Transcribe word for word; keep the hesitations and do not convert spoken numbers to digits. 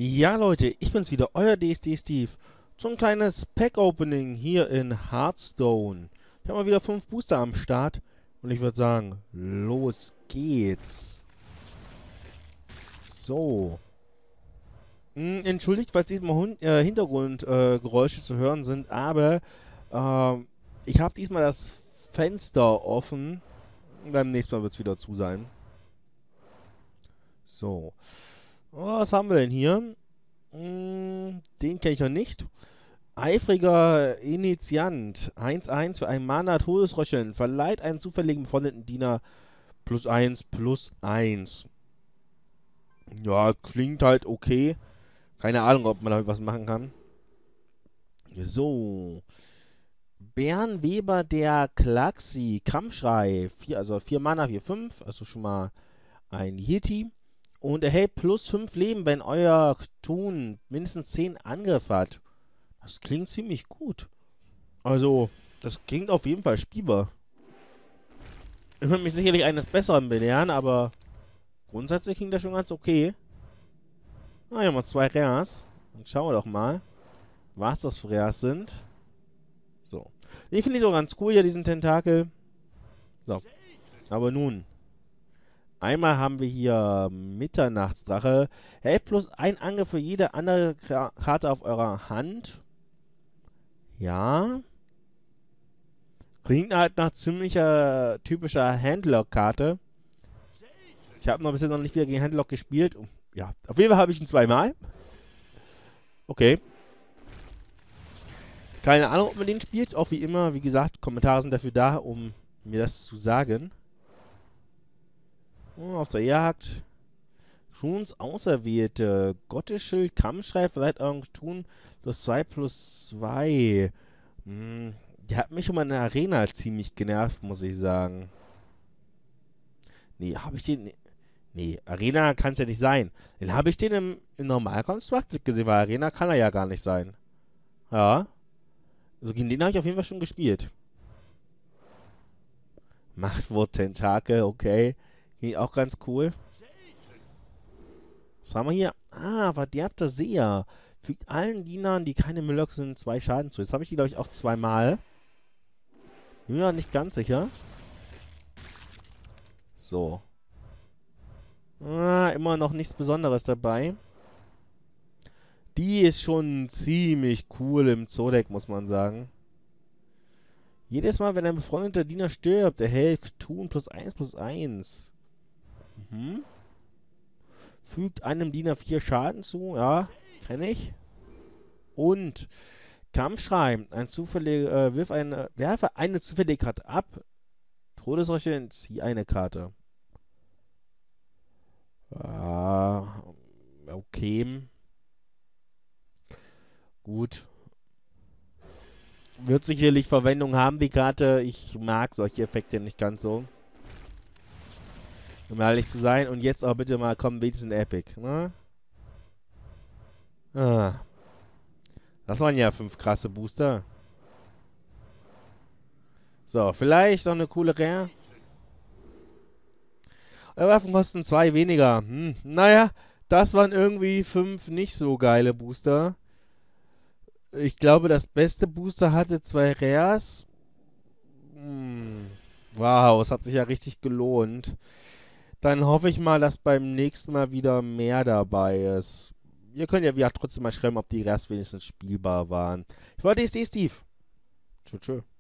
Ja, Leute, ich bin's wieder, euer D S D Steve. So ein kleines Pack-Opening hier in Hearthstone. Ich habe mal wieder fünf Booster am Start und ich würde sagen, los geht's. So. Hm, entschuldigt, falls diesmal Hund äh, Hintergrundgeräusche äh, Geräusche zu hören sind, aber ähm, ich habe diesmal das Fenster offen. Beim nächsten Mal wird es wieder zu sein. So. Oh, was haben wir denn hier? Hm, den kenne ich noch nicht. Eifriger Initiant. eins eins für ein Mana Todesröcheln. Verleiht einen zufälligen befreundeten Diener plus eins plus eins. Ja, klingt halt okay. Keine Ahnung, ob man damit was machen kann. So. Bärenweber der Klaxi. Kampfschrei. Vier, also vier Mana, vier fünf. Also schon mal ein Yeti. Und erhält plus fünf Leben, wenn euer Tun mindestens zehn Angriff hat. Das klingt ziemlich gut. Also, das klingt auf jeden Fall spielbar. Ich würde mich sicherlich eines Besseren belehren, aber grundsätzlich klingt das schon ganz okay. Ah, hier haben wir zwei Rares. Dann schauen wir doch mal, was das für Rares sind. So. Den finde ich so ganz cool hier, diesen Tentakel. So. Aber nun. Einmal haben wir hier Mitternachtsdrache. Hält plus ein Angriff für jede andere Karte auf eurer Hand. Ja. Klingt halt nach ziemlicher typischer Handlock-Karte. Ich habe noch bisher noch nicht wieder gegen Handlock gespielt. Ja, auf jeden Fall habe ich ihn zweimal. Okay. Keine Ahnung, ob man den spielt. Auch wie immer, wie gesagt, Kommentare sind dafür da, um mir das zu sagen. Oh, auf der Jagd. Tuns Auserwählte. Gottesschild, Kampfschrei, vielleicht irgendwas tun. Plus zwei, plus zwei. Hm, der hat mich schon mal in der Arena ziemlich genervt, muss ich sagen. Nee, habe ich den... Nee, Arena kann es ja nicht sein. Den habe ich den im, im Normal-Constructed gesehen, weil Arena kann er ja gar nicht sein. Ja. Also gegen den habe ich auf jeden Fall schon gespielt. Machtwort Tentakel, okay. Geht auch ganz cool. Was haben wir hier? Ah, verderbter Seher. Fügt allen Dienern, die keine Murlocs sind, zwei Schaden zu. Jetzt habe ich die, glaube ich, auch zweimal. Bin mir nicht ganz sicher. So. Ah, immer noch nichts Besonderes dabei. Die ist schon ziemlich cool im Zodeck, muss man sagen. Jedes Mal, wenn ein befreundeter Diener stirbt, erhält Tun plus eins plus eins. Mhm. Fügt einem Diener vier Schaden zu. Ja, kenne ich. Und Kampfschrei. Ein zufälliger, äh, wirf eine, werfe eine zufällige Karte ab. Todesröcheln, zieh eine Karte. Ah, okay. Gut. Wird sicherlich Verwendung haben, die Karte. Ich mag solche Effekte nicht ganz so. Um ehrlich zu sein. Und jetzt auch bitte mal kommen, wenigstens Epic. Ne? Ah. Das waren ja fünf krasse Booster. So, vielleicht noch eine coole Rare. Waffen kosten zwei weniger. Hm, naja, das waren irgendwie fünf nicht so geile Booster. Ich glaube, das beste Booster hatte zwei Rares. Hm, wow, es hat sich ja richtig gelohnt. Dann hoffe ich mal, dass beim nächsten Mal wieder mehr dabei ist. Ihr könnt ja wieder trotzdem mal schreiben, ob die Rares wenigstens spielbar waren. Ich war D S D Steve. Tschüss. Tschüss.